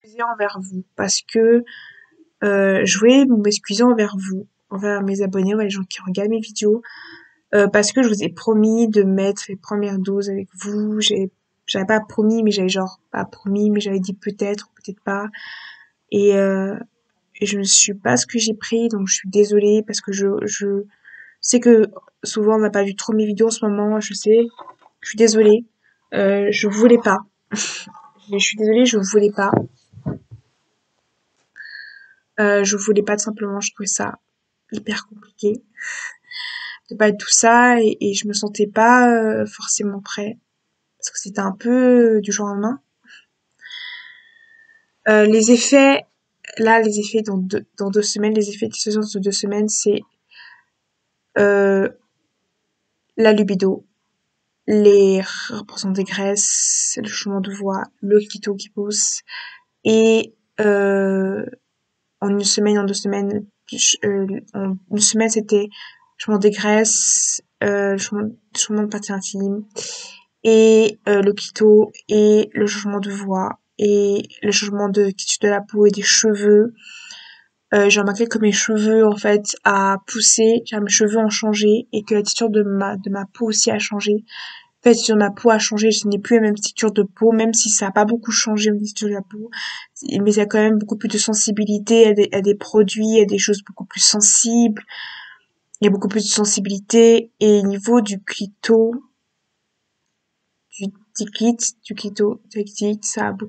m'excuser envers vous parce que je voulais m'excuser envers vous, envers mes abonnés, ouais, les gens qui regardent mes vidéos, parce que je vous ai promis de mettre les premières doses avec vous. J'avais pas promis, mais j'avais genre pas promis, mais j'avais dit peut-être, peut-être pas. Et, euh, et je ne suis pas ce que j'ai pris, donc je suis désolée parce que je sais que souvent on n'a pas vu trop mes vidéos en ce moment, je sais. Je suis désolée. Je voulais pas. Je suis désolée, je voulais pas. Je voulais pas tout simplement, je trouvais ça hyper compliqué de pas être tout ça et je me sentais pas forcément prêt parce que c'était un peu du jour au lendemain. Les effets, là, les effets dans 2 semaines, les effets qui se sont sur 2 semaines, c'est euh, la libido, les représentants des graisses, le changement de voix, le keto qui pousse et en une semaine, en 2 semaines, en une semaine c'était changement des graisses, changement de partie intime et le keto et le changement de voix et le changement de texture de la peau et des cheveux. J'ai remarqué que mes cheveux en fait a poussé, mes cheveux ont changé et que la texture de ma peau aussi a changé. En fait, la texture de ma peau a changé, je n'ai plus la même texture de peau, même si ça a pas beaucoup changé au texture de la peau. Mais il y a quand même beaucoup plus de sensibilité à des produits, à des choses beaucoup plus sensibles. Il y a beaucoup plus de sensibilité et au niveau du clito, du clit,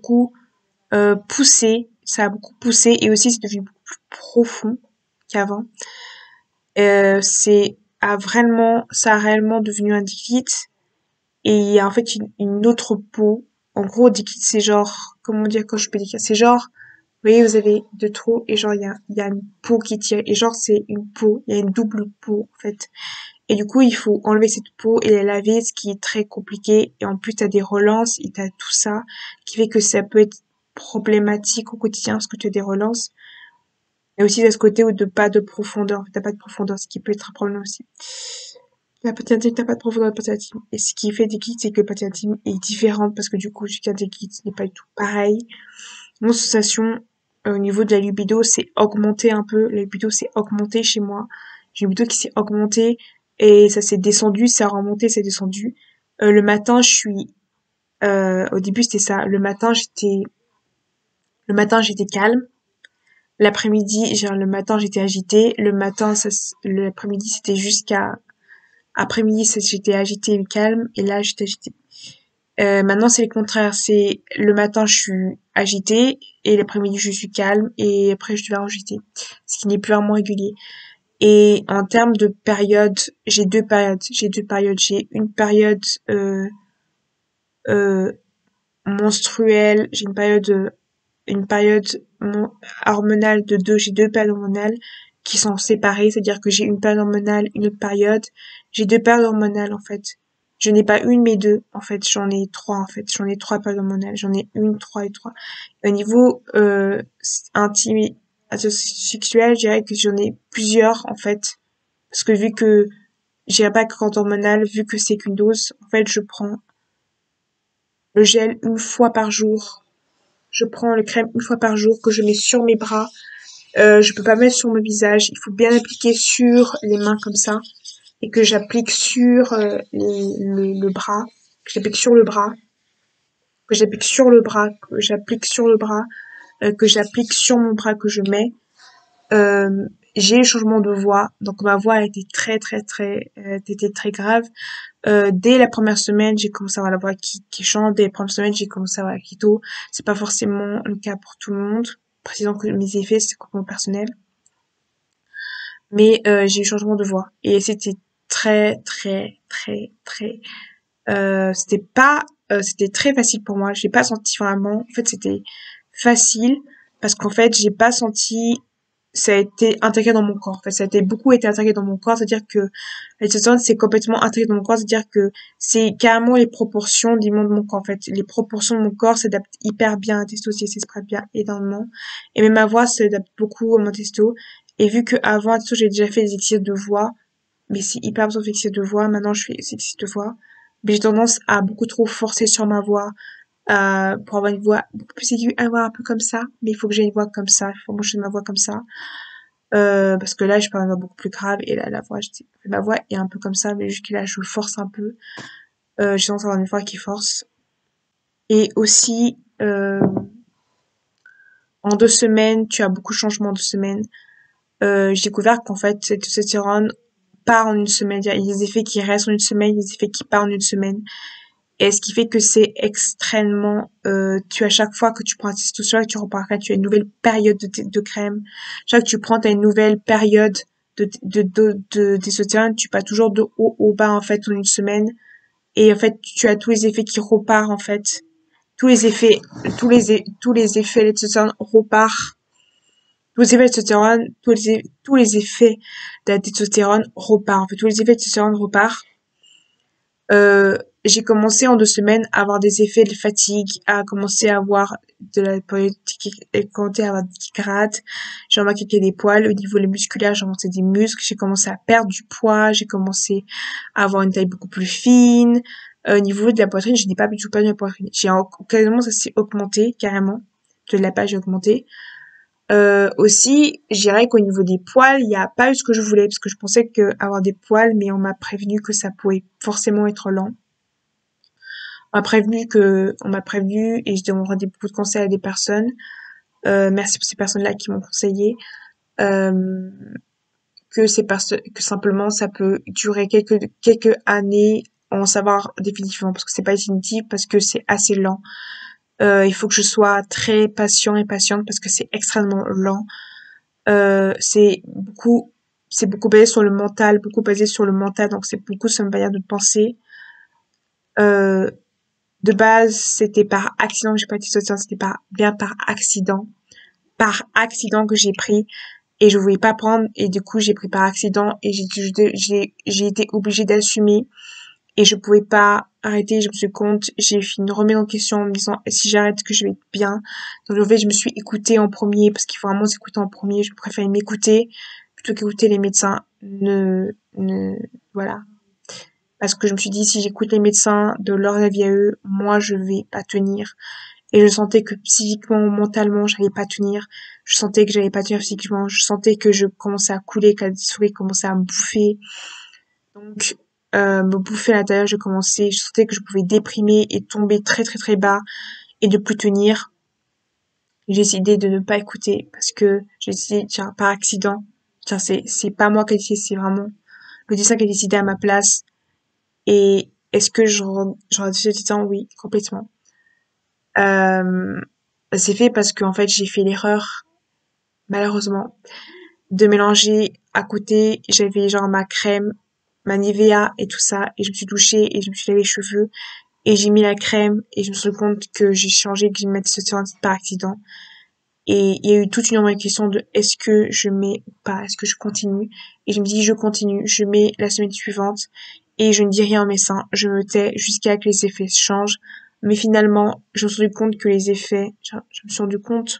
ça a beaucoup poussé et aussi c'est devenu beaucoup plus profond qu'avant. Ça a réellement devenu un clit et il y a en fait une autre peau. En gros, clit c'est genre, comment dire quand je peux dire, c'est genre, vous voyez, vous avez de trop et genre il y a une peau qui tire et genre c'est une peau, il y a une double peau en fait. Et du coup, il faut enlever cette peau et la laver, ce qui est très compliqué. Et en plus, t'as des relances et t'as tout ça, qui fait que ça peut être problématique au quotidien, parce que tu as des relances. Et aussi, t'as ce côté où pas de profondeur. T'as pas de profondeur, ce qui peut être un problème aussi. La partie intime, t'as pas de profondeur de partie intime. Et ce qui fait des kits, c'est que la partie intime est différente, parce que du coup, chacun des kits n'est pas du tout pareil. Mon sensation, au niveau de la libido, c'est augmenté un peu. La libido, c'est augmenté chez moi. J'ai une libido qui s'est augmentée et ça s'est descendu, ça a remonté, c'est descendu. Le matin, au début, c'était ça. Le matin, j'étais calme. Le matin, j'étais agitée. L'après-midi, c'était jusqu'à, après-midi, j'étais agitée et calme. Et là, j'étais agitée. Maintenant, c'est le contraire. C'est le matin, je suis agitée et l'après-midi, je suis calme et après, je deviens agitée. Ce qui n'est plus vraiment régulier. Et en termes de période, j'ai deux périodes. J'ai euh, menstruelle. J'ai hormonale de deux. J'ai deux périodes hormonales qui sont séparées. C'est-à-dire que j'ai une période hormonale, une autre période. J'ai deux périodes hormonales, en fait. Je n'ai pas une, mais deux. En fait, j'en ai trois, en fait. J'en ai trois périodes hormonales. J'en ai une, trois et trois. Au niveau, intime et sexuel, je dirais que j'en ai plusieurs, en fait. Parce que vu que j'irai pas que quand hormonal, vu que c'est qu'une dose, en fait, je prends le gel une fois par jour. Je prends le crème une fois par jour que je mets sur mes bras. Je peux pas mettre sur mon visage. Il faut bien appliquer sur les mains comme ça et que j'applique sur le bras, que j'applique sur le bras, que j'applique sur le bras, que j'applique sur le bras, que j'applique sur mon bras que je mets. J'ai eu changement de voix, donc ma voix a été était très grave. Dès la première semaine, j'ai commencé à avoir la voix qui chante. Dès la première semaine, j'ai commencé à avoir la keto. C'est pas forcément le cas pour tout le monde. Précisant que mes effets, c'est complètement personnel. Mais j'ai eu changement de voix. Et c'était très, très, très, très... c'était très facile pour moi. J'ai pas senti vraiment... En fait, c'était facile parce qu'en fait, j'ai pas senti ça a été intégré dans mon corps. En fait, ça a été intégré dans mon corps, c'est-à-dire que la testostérone c'est complètement intégré dans mon corps, c'est-à-dire que c'est carrément les proportions du monde de mon corps. En fait, les proportions de mon corps s'adaptent hyper bien à la testo, si ça se prête bien énormément. Et même ma voix s'adapte beaucoup à mon testo. Et vu que avant la testo, j'ai déjà fait des exercices de voix, mais c'est hyper besoin d'exercices de voix. Maintenant, je fais des exercices de voix. Mais j'ai tendance à beaucoup trop forcer sur ma voix, pour avoir une voix beaucoup plus aiguë, avoir un peu comme ça, mais il faut que j'ai une voix comme ça, il faut manger ma voix comme ça. Parce que là, je parle une voix beaucoup plus grave, et là, ma voix est un peu comme ça, mais jusqu'à là, je force un peu. J'ai tendance à avoir une voix qui force. Et aussi, en 2 semaines, tu as beaucoup de changements en 2 semaines. J'ai découvert qu'en fait, cette testostérone part en une semaine. Il y a des effets qui restent en une semaine, des effets qui partent en une semaine. Et ce qui fait que c'est extrêmement, à chaque fois que tu prends un testostérone, tu repars, tu as une nouvelle période de crème. Chaque fois que tu prends, tu as une nouvelle période de testostérone. Tu passes toujours de haut au bas, en fait, en une semaine. Et en fait, tu as tous les effets qui repartent, en fait. Tous les effets, tous les effets de testostérone repartent. Tous les effets de testostérone, tous les effets de la testostérone repartent. En fait, tous les effets de testostérone repartent. J'ai commencé en 2 semaines à avoir des effets de fatigue, à commencer à avoir de la politique, commencer à avoir des grattes. J'ai remarqué qu'il y a des poils au niveau des musculaires, j'ai commencé des muscles, j'ai commencé à perdre du poids, j'ai commencé à avoir une taille beaucoup plus fine. Au niveau de la poitrine, je n'ai pas du tout perdu ma poitrine. Quasiment, ça s'est augmenté, carrément. De la page, j'ai augmenté. Aussi, je dirais qu'au niveau des poils, il n'y a pas eu ce que je voulais, parce que je pensais que avoir des poils, mais on m'a prévenu que ça pouvait forcément être lent. On m'a prévenu et je demanderai beaucoup de conseils à des personnes. Merci pour ces personnes-là qui m'ont conseillé. Euh, que simplement ça peut durer quelques années en savoir définitivement, parce que c'est pas définitif, parce que c'est assez lent. Il faut que je sois très patient et patiente parce que c'est extrêmement lent. C'est beaucoup basé sur le mental, beaucoup basé sur le mental, donc c'est beaucoup sur une manière de penser. Euh, de base, c'était par accident que j'ai pris testostérone, c'était bien par accident que j'ai pris, et je voulais pas prendre, et du coup j'ai pris par accident, et j'ai été obligée d'assumer, et je pouvais pas arrêter. Je me suis compte, j'ai fait une remise en question en me disant si j'arrête que je vais être bien. Donc en fait, je me suis écoutée en premier, parce qu'il faut vraiment s'écouter en premier. Je préfère m'écouter plutôt qu'écouter les médecins. Voilà. Parce que je me suis dit, si j'écoute les médecins de leur avis à eux, moi je vais pas tenir. Et je sentais que psychiquement, mentalement, j'allais pas tenir. Je sentais que j'allais pas tenir physiquement. Je sentais que je commençais à couler, que la dysphorie commençait à me bouffer. Donc, me bouffer à l'intérieur, je sentais que je pouvais déprimer et tomber très très très bas et de plus tenir. J'ai décidé de ne pas écouter parce que j'ai décidé, tiens, par accident. Tiens, c'est pas moi qui ai décidé, c'est vraiment le destin qui a décidé à ma place. Et est-ce que j'aurais décidé du temps? Oui, complètement. Euh, c'est fait parce qu'en fait, j'ai fait l'erreur, malheureusement, de mélanger à côté, j'avais genre ma crème, ma Nivea et tout ça, et je me suis douchée et je me suis lavé les cheveux, et j'ai mis la crème, et je me suis rendu compte que j'ai changé, que j'ai mis ce par accident. Et il y a eu toute une autre question de est-ce que je mets ou pas, est-ce que je continue? Et je me dis je continue, je mets la semaine suivante, et je ne dis rien au médecin, je me tais jusqu'à ce que les effets changent. Mais finalement, je me suis rendu compte que les effets, je me suis rendu compte,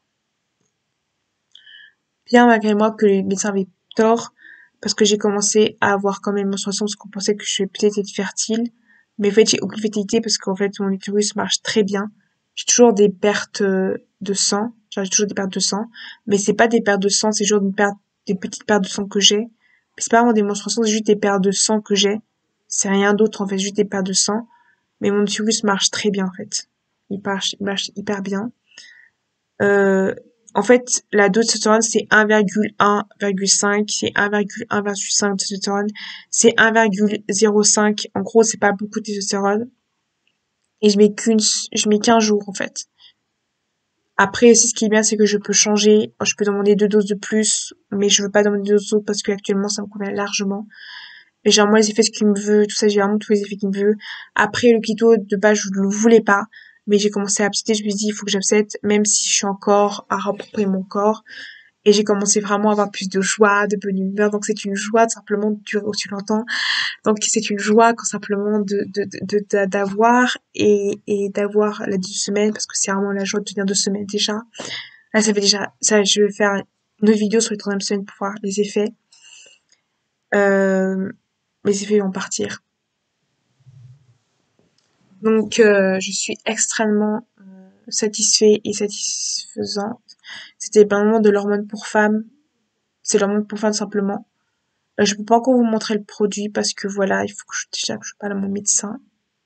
bien malgré moi, que les médecins avaient tort, parce que j'ai commencé à avoir quand même une menstruation, parce qu'on pensait que je vais peut-être être fertile. Mais en fait, j'ai aucune fertilité parce qu'en fait, mon utérus marche très bien. J'ai toujours des pertes de sang. J'ai toujours des pertes de sang. Mais c'est pas des pertes de sang, c'est toujours des petites pertes de sang que j'ai. Mais c'est pas vraiment des menstruations, c'est juste des pertes de sang que j'ai. C'est rien d'autre, en fait, juste des pertes de sang. Mais mon utérus marche très bien, en fait. Il marche hyper bien. Euh, En fait, la dose de testostérone, c'est 1,1,5, c'est 1,1,5 de testostérone, c'est 1,05. En gros, c'est pas beaucoup de testostérone. Et je mets qu'15 jours, en fait. Après, aussi, ce qui est bien, c'est que je peux changer. Je peux demander 2 doses de plus, mais je veux pas demander 2 doses parce que actuellement, ça me convient largement. Mais j'ai vraiment les effets qu'il me veut, tout ça, j'ai vraiment tous les effets qu'il me veut. Après, le keto, de base, je ne le voulais pas. Mais j'ai commencé à abséter, je me suis dit, il faut que j'absète, même si je suis encore à reproprier mon corps. Et j'ai commencé vraiment à avoir plus de joie, de bonne humeur. Donc c'est une joie, simplement, de aussi longtemps. Donc c'est une joie, quand simplement, d'avoir, et d'avoir la 2 semaines, parce que c'est vraiment la joie de tenir 2 semaines déjà. Là, ça fait déjà, ça, je vais faire une autre vidéo sur les 3e semaines pour voir les effets. Les effets vont partir. Donc, je suis extrêmement satisfait et satisfaisante. C'était vraiment de l'hormone pour femme. C'est l'hormone pour femme simplement. Je peux pas encore vous montrer le produit parce que voilà, il faut que déjà que je parle à mon médecin.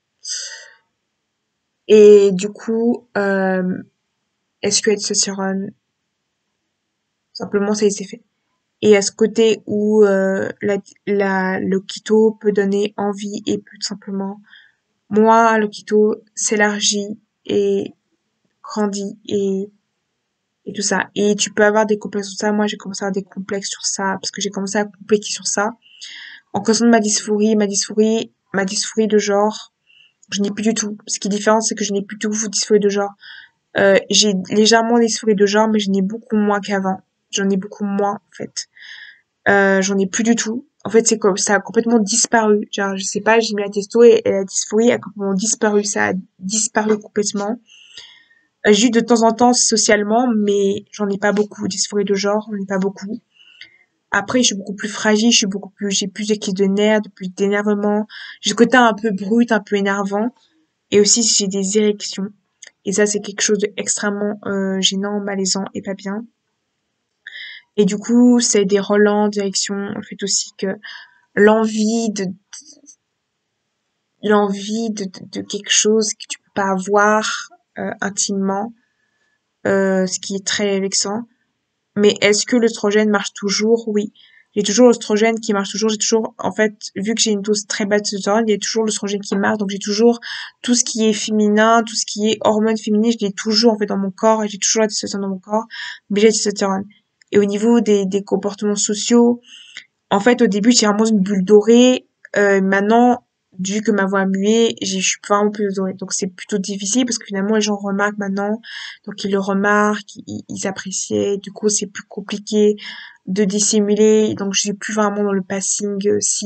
Et du coup, SQL Testosterone, simplement c'est fait. Et à ce côté où le keto peut donner envie et peut tout simplement, moi, le keto s'élargit et grandit et tout ça. Et tu peux avoir des complexes sur ça. Moi, j'ai commencé à avoir des complexes sur ça parce que j'ai commencé à complexer sur ça. En cause de ma dysphorie de genre, je n'ai plus du tout. Ce qui est différent, c'est que je n'ai plus du tout de dysphorie de genre. J'ai légèrement des dysphorie de genre, mais je n'ai beaucoup moins qu'avant. J'en ai beaucoup moins, en fait. J'en ai plus du tout. En fait, c'est comme ça a complètement disparu. Genre, je sais pas, j'ai mis la testo et la dysphorie a complètement disparu. Ça a disparu complètement. J'ai eu de temps en temps socialement, mais j'en ai pas beaucoup. Dysphorie de genre, j'en ai pas beaucoup. Après, je suis beaucoup plus fragile, j'ai plus de crises de nerfs, plus d'énervement. J'ai le côté un peu brut, un peu énervant. Et aussi, j'ai des érections. Et ça, c'est quelque chose d'extrêmement gênant, malaisant et pas bien. Et du coup, c'est des relents d'érection. Le fait aussi que l'envie de, de quelque chose que tu peux pas avoir intimement, ce qui est très vexant. Mais est-ce que l'œstrogène marche toujours? Oui. J'ai toujours l'œstrogène qui marche toujours. J'ai toujours, en fait, vu que j'ai une dose très basse de testostérone, il y a toujours l'œstrogène qui marche. Donc j'ai toujours tout ce qui est féminin, tout ce qui est hormones féminines, je l'ai toujours en fait dans mon corps et j'ai toujours la testostérone dans mon corps, mais j'ai la testostérone. Et au niveau des comportements sociaux, en fait, au début, j'étais vraiment une bulle dorée. Maintenant, vu que ma voix a mué, je suis vraiment plus dorée. Donc, c'est plutôt difficile parce que finalement, les gens remarquent maintenant. Donc, ils le remarquent, ils apprécient. Du coup, c'est plus compliqué de dissimuler. Donc, je suis plus vraiment dans le passing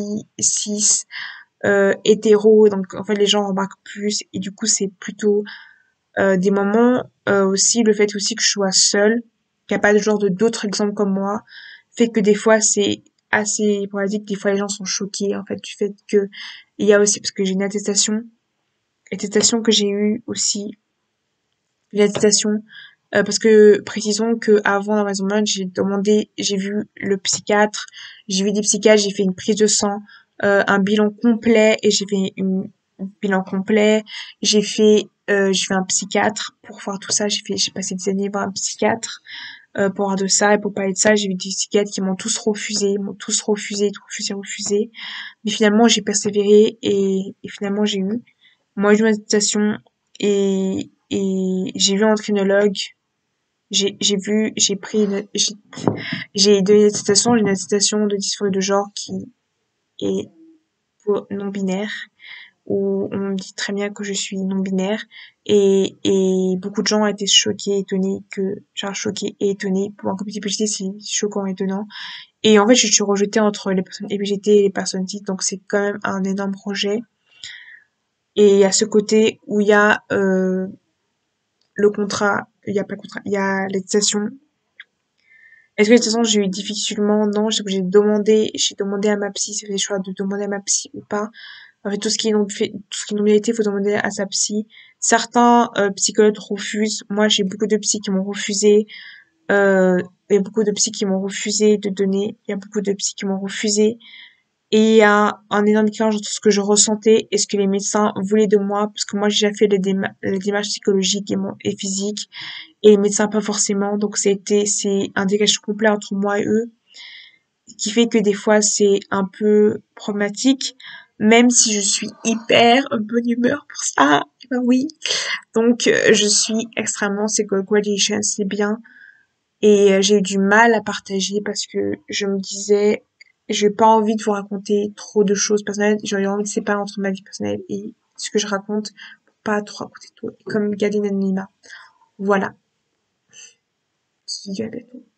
6, hétéro. Donc, en fait, les gens remarquent plus. Et du coup, c'est plutôt des moments aussi, le fait aussi que je sois seule, qu'il n'y a pas de genre de d'autres exemples comme moi, fait que des fois c'est assez problématique, des fois les gens sont choqués en fait du fait que il y a aussi parce que j'ai une attestation que j'ai eue aussi, une attestation parce que précisons que avant dans ma zone j'ai vu le psychiatre, j'ai vu des psychiatres, j'ai fait une prise de sang, un bilan complet et j'ai fait un bilan complet, j'ai fait un psychiatre pour voir tout ça, j'ai passé des années voir un psychiatre pour voir de ça et pour parler de ça, j'ai vu des psychiatres qui m'ont tous refusé, mais finalement j'ai persévéré et finalement j'ai eu moi j'ai eu une attestation et j'ai vu un endocrinologue, j'ai pris j'ai donné une attestation de dysphorie de genre qui est pour non binaire où on me dit très bien que je suis non binaire et beaucoup de gens ont été choqués, étonnés choqués et étonnés pour un comité LGBT c'est choquant et étonnant et en fait je suis rejetée entre les personnes LGBT et les personnes cis donc c'est quand même un énorme projet et à ce côté où il y a le contrat, il y a pas le contrat, il y a l'attestation. Est-ce que de toute façon j'ai eu difficilement? Non, j'ai demandé à ma psy, c'est fait le choix de demander à ma psy ou pas. En fait, tout ce qui est non-binarité, il faut demander à sa psy. Certains psychologues refusent. Moi, j'ai beaucoup de psys qui m'ont refusé. Il y a beaucoup de psys qui m'ont refusé de donner. Il y a beaucoup de psys qui m'ont refusé. Et il y a un énorme décalage entre ce que je ressentais et ce que les médecins voulaient de moi, parce que moi j'ai déjà fait les démarches psychologiques et physiques, et les médecins pas forcément. Donc c'est un décalage complet entre moi et eux, qui fait que des fois c'est un peu problématique, même si je suis hyper bonne humeur pour ça. Ben oui. Donc je suis extrêmement, c'est congratulations, c'est bien. Et j'ai eu du mal à partager parce que je me disais, j'ai pas envie de vous raconter trop de choses personnelles. J'aurais envie de séparer entre ma vie personnelle et ce que je raconte pour pas trop raconter tout. Et comme garder l'anonymat. Voilà. Je dis à bientôt.